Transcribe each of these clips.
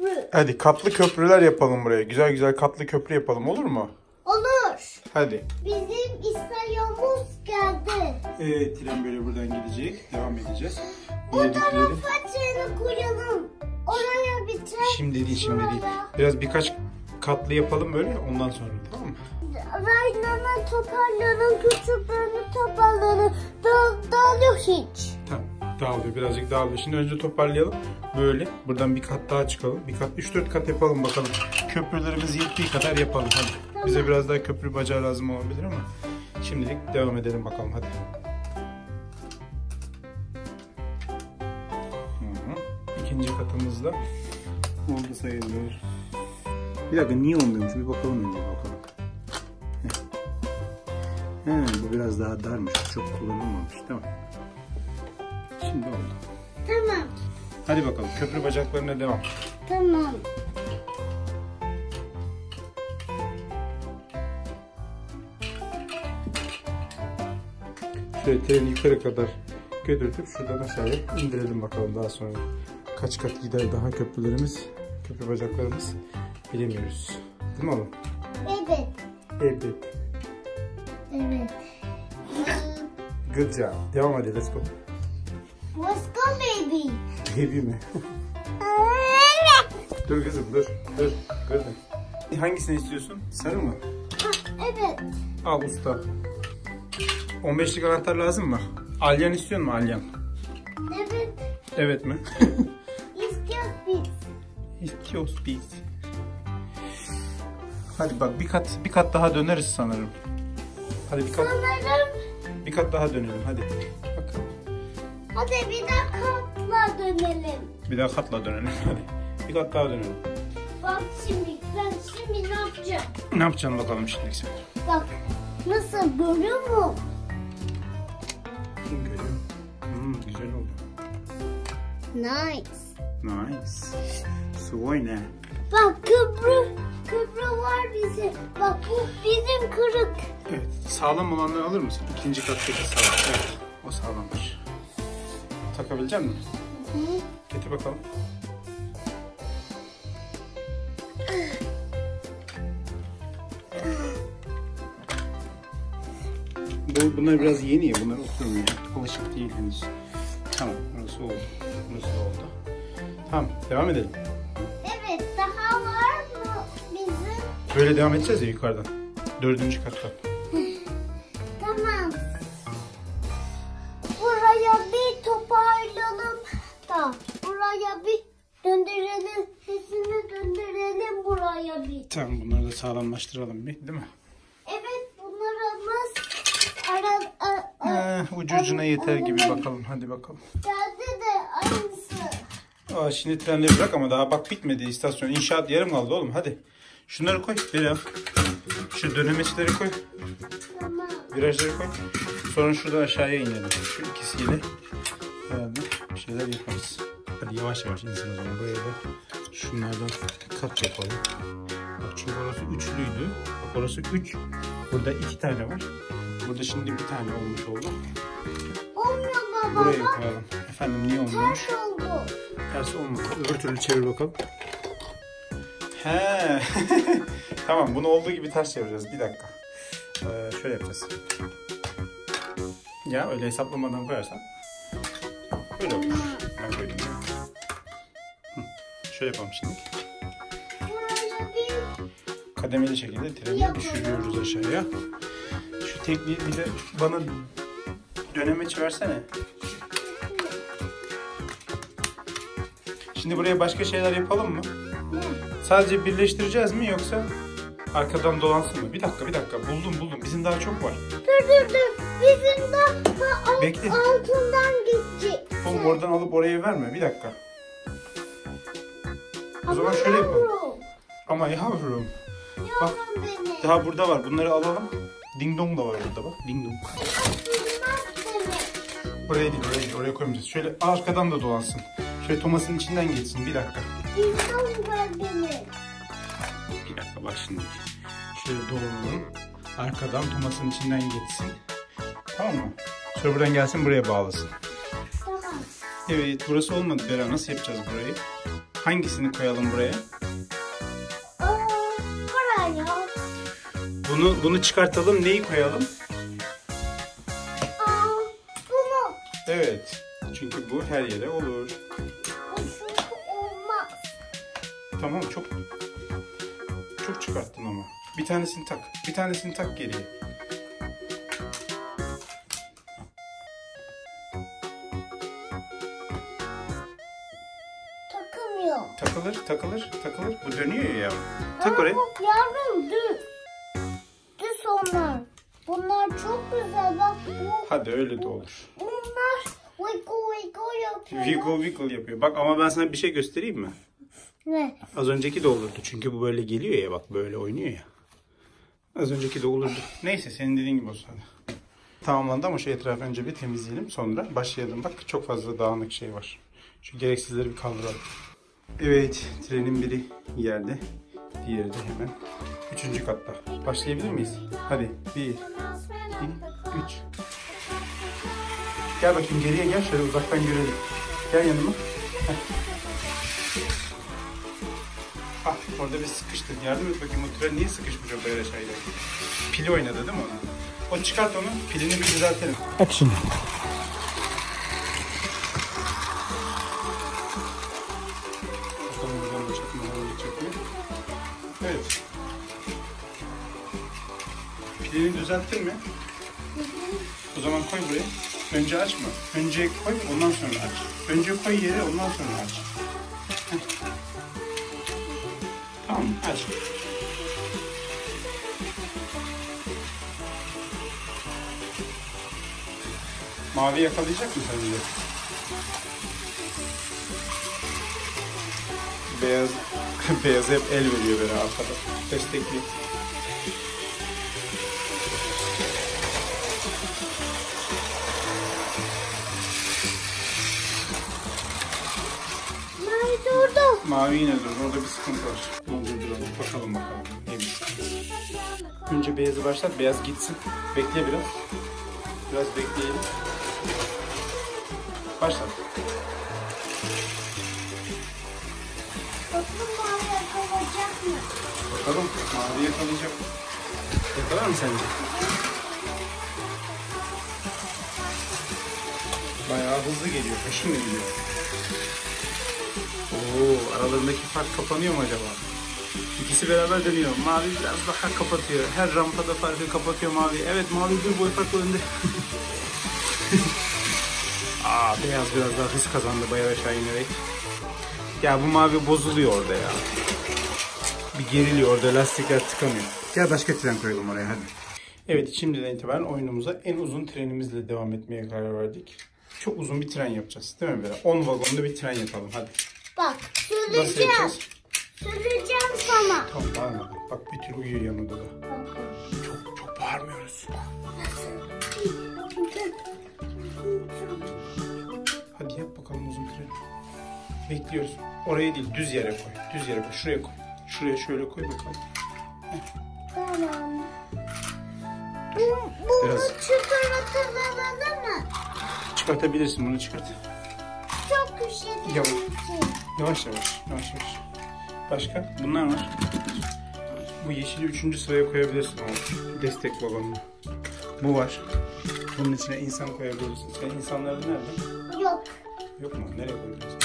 köprü. Hadi katlı köprüler yapalım buraya. Güzel güzel katlı köprü yapalım, olur mu? Olur. Hadi. Bizim İsrail'imiz geldi. Evet, tren böyle buradan gidecek. Devam edeceğiz. Bu tarafa treni koyalım. Oraya bir tren. Şimdi değil, şimdi değil. Biraz birkaç katlı yapalım böyle, ondan sonra, tamam mı? Rayna'nın toparlanın, küçüklerini toparlanın. Dağılıyor hiç. Tamam, dağılıyor, birazcık dağılıyor. Şimdi önce toparlayalım. Böyle buradan bir kat daha çıkalım. Bir kat, 3-4 kat yapalım bakalım. Köprülerimiz yettiği kadar yapalım hadi. Tamam. Bize biraz daha köprü bacağı lazım olabilir ama şimdilik devam edelim bakalım hadi. İkinci katımızda oldu sayılır. Bir dakika, niye olmuyormuş? Bir bakalım önce, bakalım. Bu biraz daha darmış. Çok kullanılmamış. Tamam. Şimdi oldu. Tamam. Hadi bakalım, köprü bacaklarına devam. Tamam. Şöyle treni yukarı kadar götürtüp şuradan aşağıya indirelim bakalım daha sonra. Kaç kat gider daha köprülerimiz, köprü bacaklarımız bilemiyoruz. Değil mi oğlum? Evet. Evet. Evet. Good job. Devam hadi, let's go. Let's go baby. Baby mi? Dur kızım, dur. Kızım. Hangisini istiyorsun? Sarı mı? Evet. Al usta. 15'lik anahtar lazım mı? Alyan istiyor mu, alyan? Evet. Evet mi? İstiyoruz biz. İstiyoruz biz. Hadi bak, bir kat daha döneriz sanırım. Hadi bir kat daha dönelim hadi. Bak. Hadi bir daha katla dönelim. Bir daha katla dönelim hadi. Bir kat daha dönelim. Bak ben şimdi ne yapacağım? Ne yapacaksın bakalım şimdilik sen? Bak nasıl, görüyor musun? Görüyorum. Güzel oldu. Nice. Nice. Su ne? Bak köprü var bize. Bak bu bizim kırık. Evet. Sağlam olanları alır mısın? İkinci kattaki sağlam. Evet. O sağlammış. Takabilecek misin? Getir bakalım. Bunlar biraz yeni ya. Bunlar oturmuyor. Alışık değil henüz. Tamam. Burası oldu. Burası oldu. Tamam. Devam edelim. Evet, daha var mı bizim? Böyle devam edeceğiz ya yukarıdan. 4. kattan. Tamam. Buraya bir toparlayalım da. Buraya bir döndürelim. Sesini döndürelim buraya bir. Tamam, bunları da sağlamlaştıralım bir, değil mi? Evet, bunlarımız Ucu ucuna yeter gibi, bakalım. Hadi bakalım. geldi de aynısı. Şimdi trenleri bırak ama daha bak bitmedi istasyon. İnşaat yarım kaldı oğlum, hadi. Şunları koy biraz. Şu dönemeçleri koy. Tamam. Virajları koy. Sonra şuradan aşağıya inelim. Şu ikisiyle herhalde bir şeyler yaparız. Hadi yavaş yavaş insin o zaman. Buraya da şunlardan kat yapalım. Bak çünkü orası üçlüydü. Bak orası 3. Burada 2 tane var. Burada şimdi bir tane olmuş oldu. Olmuyor baba. Buraya koyalım. Efendim, niye olmuyormuş? Ters oldu. Tersi olmadı. Öbür türlü çevir bakalım. He. Tamam, bunu olduğu gibi ters çevireceğiz. Bir dakika. Şöyle yapacağız. Ya öyle hesaplamadan koyarsan böyle olur. Ben koydum. Şöyle yapalım şimdi. Buraya bir Kademeli şekilde treni düşürüyoruz aşağıya. Şu tekniği bir de bana dönemeç versene. Şimdi buraya başka şeyler yapalım mı? Sadece birleştireceğiz mi yoksa arkadan dolansın mı? Bir dakika. Buldum. Bizim daha çok var. Dur. Bizim daha Bekle. altından gidecek. Oğlum oradan alıp oraya verme. Bir dakika. O zaman şöyle yapalım. Ama yavrum. Bak, Yavrum benim. daha burada var. Bunları alalım. Ding dong da var burada bak. Ding dong. Buraya değil. Oraya koymayacağız. Şöyle arkadan da dolansın. Şöyle Thomas'ın içinden geçsin. Bir dakika. Bir dakika bak şimdi. Şöyle dolanalım. Arkadan Thomas'ın içinden geçsin. Tamam mı? Sonra buradan gelsin, buraya bağlasın. Tamam. Evet, burası olmadı Bera. Nasıl yapacağız burayı? Hangisini koyalım buraya? Buraya. Bunu çıkartalım. Neyi koyalım? Bunu. Evet. Çünkü bu her yere olur. O çünkü olmaz. Tamam, çok çıkarttın ama. Bir tanesini tak. Bir tanesini tak geriye. Takılmıyor. Takılır. Bu dönüyor ya. Tak oraya. Bak yavrum düz. Düz onlar. Bunlar çok güzel. Bak bu. Hadi öyle de olur. Bunlar wiggle yapıyor. Wiggle yapıyor. Bak ama ben sana bir şey göstereyim mi? Ne? Az önceki de olurdu. Çünkü bu böyle geliyor ya, bak böyle oynuyor ya. Az önceki de olurdu. Neyse, senin dediğin gibi olsun. Tamamlandı ama şu etrafı önce bir temizleyelim, sonra başlayalım. Bak çok fazla dağınık şey var. Şu gereksizleri bir kaldıralım. Evet, trenin biri yerde. Diğeri de hemen 3. katta. Başlayabilir miyiz? Hadi 1, 2, 3. Gel bakayım, geriye gel, şöyle uzaktan görelim. Gel yanıma. Ah, orada bir sıkıştı. Yardım et bakayım, o tren niye sıkışmış o böyle şeyler? Pili oynadı değil mi onu? O çıkart onu, pilini bir düzeltelim. Bak şimdi. Bakalım buradan da çakmadan geçecek mi? Evet. Pilini düzelttin mi? O zaman koy buraya. Önce açma. Önce koy, ondan sonra aç. Önce koy yere, ondan sonra aç. Heh. Tamam, aç. Mavi yakalayacak mı sence? Beyaz hep el veriyor böyle arkada. Destekli. Mavi durdu. Mavi yine dur. Orada bir sıkıntı var. Onu durduralım. Bakalım. Neymiş? Önce beyazı başlat. Beyaz gitsin. Bekle biraz. Biraz bekleyelim. Başlat. Bakalım mavi yakalayacak mı? Bakalım. Mavi yakalayacak. Yakalar mı sence? Bayağı hızlı geliyor. Peşin mi gidiyor? Oo, aralarındaki fark kapanıyor mu acaba? İkisi beraber dönüyor. Mavi biraz daha kapatıyor. Her rampada farkı kapatıyor mavi. Evet, mavi bir boy farkı önde. Beyaz biraz daha hız kazandı bayağı aşağı inerek. Ya bu mavi bozuluyor orada ya. Bir geriliyor orada, lastikler tıkanıyor. Gel başka tren koyalım oraya hadi. Evet, şimdiden itibaren oyunumuza en uzun trenimizle devam etmeye karar verdik. Çok uzun bir tren yapacağız değil mi Bera? 10 vagonlu bir tren yapalım hadi. Bak Nasıl süreceğim. yapacağız? Süreceğim sana. Tamam, bağırma. Bak bir tür uyuyor yanında da. Çok bağırmıyoruz. Hadi yap bakalım uzun treni. Bekliyoruz. Oraya değil, düz yere koy. Düz yere koy. Şuraya koy. Şuraya şöyle koy bakalım. Tamam. Bu Biraz çıkartıladı mı? çıkartabilirsin, bunu çıkart. Çok üşüdüm. Yavaş. Başka? Bunlar var. Bu yeşili 3. sıraya koyabilirsin. O destek vagonunu. Bu var. Bunun içine insan koyabilirsin. Senin insanların nerede? Yok. Yok mu? Nereye koyacaksın?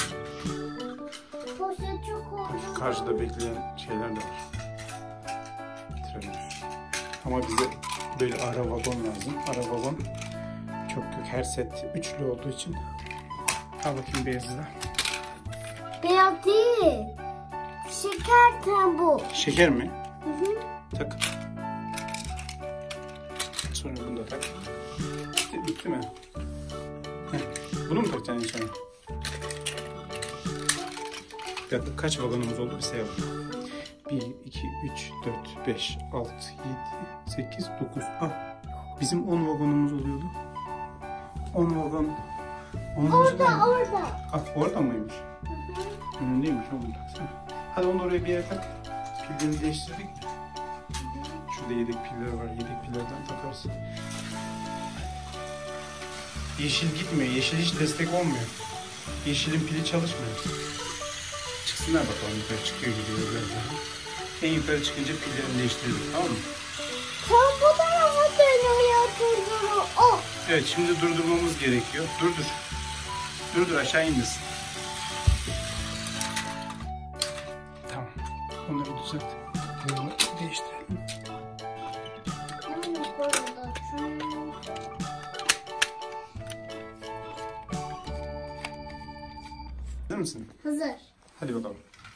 Poşet çok oldu. Karşıda bekleyen şeyler de var. Trenler. Ama bize böyle ara vagon lazım. Ara vagon çok yok. Her set üçlü olduğu için. Al bakayım beyazı da. Beyaz değil. Şeker tam bu. Şeker mi? Hı. Tak. Sonra bunu da tak. Bitti mi? Heh. Bunu mu takacaksın en sona? Bir dakika, kaç vagonumuz oldu bir sayalım. 1, 2, 3, 4, 5, 6, 7, 8, 9. Bizim 10 vagonumuz oluyordu. 10 vagon. Orada. Orada mıymış? Önündeymiş, onu taksana. Hadi onu oraya bir yere tak. Pilleri değiştirdik mi? Şurada yedek piller var. Yedek pillerden takarız. Yeşil gitmiyor. Yeşil hiç destek olmuyor. Yeşilin pili çalışmıyor. Çıksınlar bakalım, yukarı çıkıyor gidiyor birazdan. En yukarı çıkınca pillerini değiştirelim, tamam mı? Sen bu tarafa dönüyor durduru. Oh. Evet, şimdi durdurmamız gerekiyor. Durdur. Durdur, aşağı inmesin. Tamam. Onları düzelt. Bunu değiştirelim. Hazır mısın? Hazır. Hadi bakalım.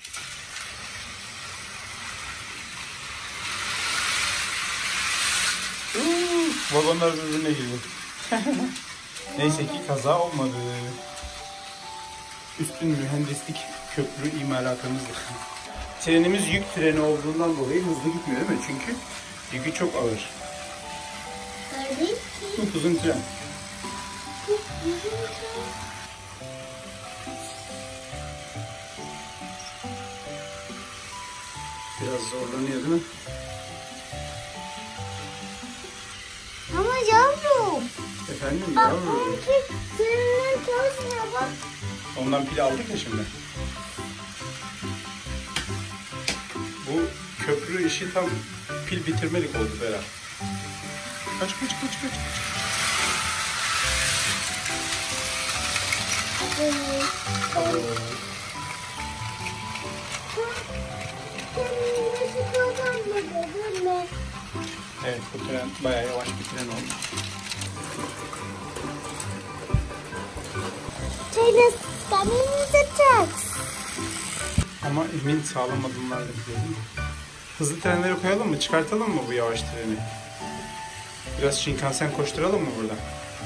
Vagonlar birbirine girdi. Neyse ki kaza olmadı. Üstün mühendislik köprü imalatımızdı. Trenimiz yük treni olduğundan dolayı hızlı gitmiyor değil mi? Çünkü yükü çok ağır. Tabii ki. Çok uzun tren. Biraz zorlanıyor değil mi? Ama yavrum. Efendim Bak yavrum. bununki seninle çalışmıyor bak. Ondan pil aldık ya şimdi. Bu köprü işi tam pil bitirmelik oldu Berat. Kaç. Evet, bu tren bayağı yavaş bir tren oldu. Train coming with the tracks. Ama emin sağlam adımlarla gidelim. Hızlı trenleri koyalım mı? Çıkartalım mı bu yavaş treni? Biraz Shinkansen koşturalım mı burada?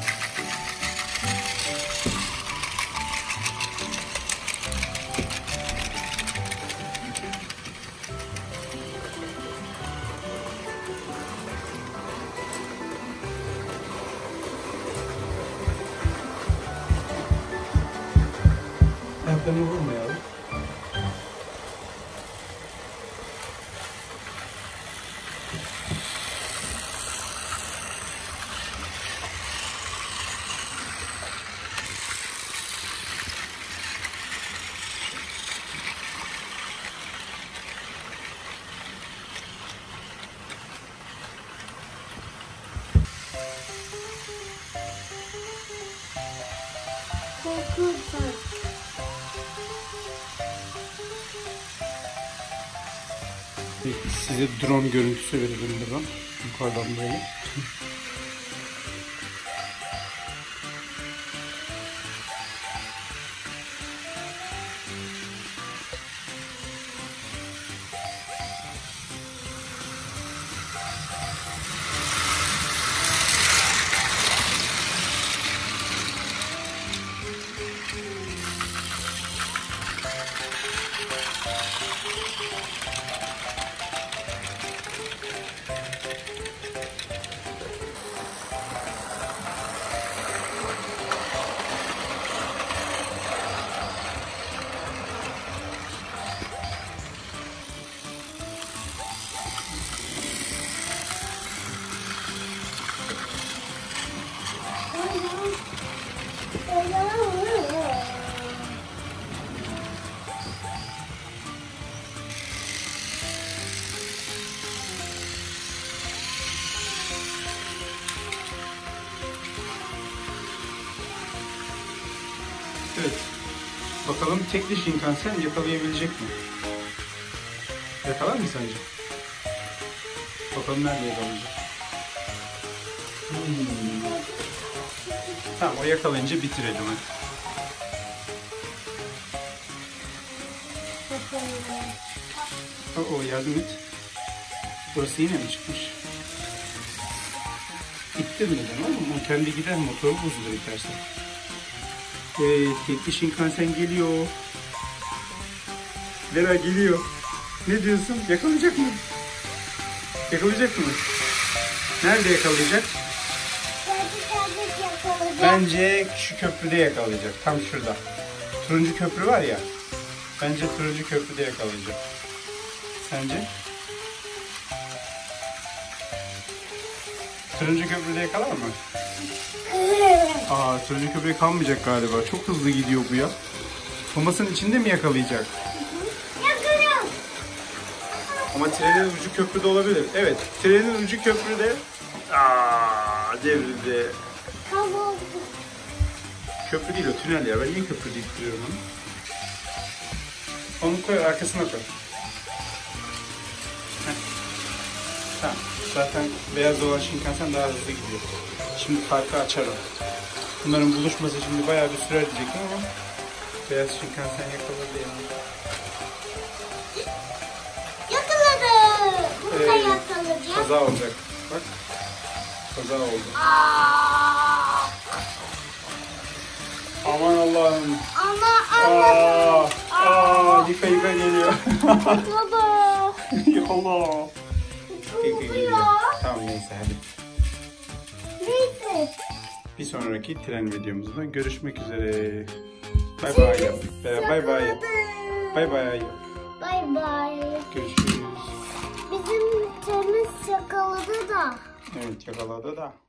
Ayaklarını vurmayalım. Korkuyorsun. Size drone görüntüsü verelim buradan. Yukarıdan böyle. Evet. Bakalım tekli Shinkansen yakalayabilecek mi? Yakalar mı sence? Bakalım nerede yakalayacak? Tamam, o yakalayınca bitirelim hadi. O yardım et. Burası yine mi çıkmış? İttirmeden oğlum. O kendi gider, motoru bozulur itersen. Tekli Shinkansen geliyor. Vera geliyor. Ne diyorsun? Yakalayacak mı? Yakalayacak mı? Nerede yakalayacak? Bence şu köprüde yakalayacak. Tam şurada. Turuncu köprü var ya. Bence turuncu köprüde yakalayacak. Sence? Turuncu köprüde yakalar mı? Turuncu köprüye kalmayacak galiba. Çok hızlı gidiyor bu ya. Tomas'ın içinde mi yakalayacak? Ama trenin ucu köprüde olabilir. Evet, trenin ucu köprüde. Devrildi. Tamam. Köprü değil o, tünel ya. Ben niye köprü deyip duruyorum onu? Onu koy, arkasına koy. Heh. Tamam. Zaten beyaz olan Shinkansen daha hızlı gidiyor. Şimdi farkı açarım. Bunların buluşması şimdi bayağı bir sürer diyecektim ama beyaz Shinkansen yakaladı yani. Yakaladı. Bunu da yakalayacağım. Kaza olacak. Bak. Kaza oldu. Aman Allah'ım. Yıka geliyor. Baba. Allah. Yıka geliyor. Tamam neyse hadi. Neyse. Bir sonraki tren videomuzda görüşmek üzere. Bay bay yap. Bay bay yap. Bay bay yap. Bay bay. Görüşürüz. Bizim temiz yakaladı da. Evet yakaladı da.